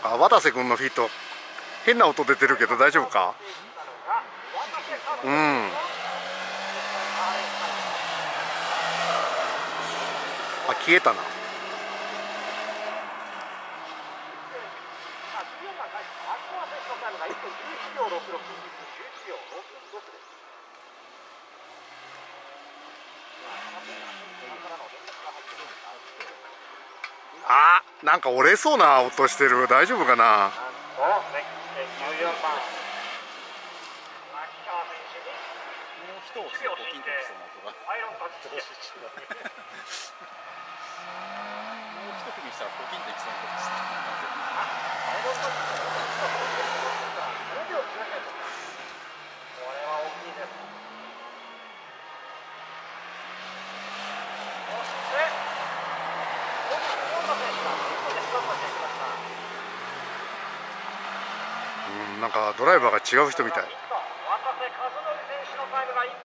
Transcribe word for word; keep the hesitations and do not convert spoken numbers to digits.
か渡瀬君のフィット変な音出てるけど大丈夫か？うん。あ、消えたな。あ、なんか折れそうな音してる。大丈夫かな？ もう一押しでコキンときそうな音が。もう一踏みしたらコキンときそうな音です。これは大きいです。そしてよんばん選手が一人でスタートしていきました。 うん、なんかドライバーが違う人みたい。